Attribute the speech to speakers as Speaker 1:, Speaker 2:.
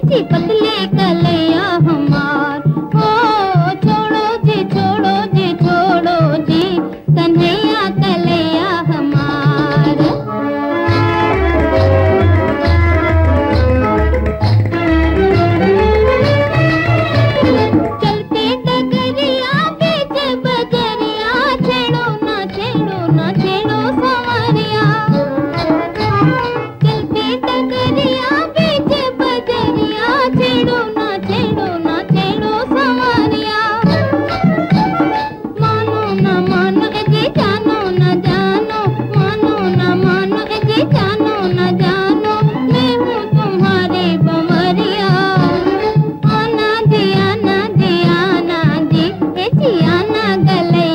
Speaker 1: जी पतले कलैया हमार। हो छोड़ो जी छोड़ो जी छोड़ो जी कन्हैया कलैया हमार। चलते डगरिया बीच बजरिया छेड़ो ना छेड़ो ना छेड़ो संवरिया। चलते डगरिया बीच बजरिया छेड़ो ना छेड़ो ना छेड़ो संवरिया। मानो ना मानो ए जी जानो ना जानो, मानो ना मानो ए जी जानो ना जानो, मैं हूँ तुम्हारी बंवरिया। आना जी ए जी आना गले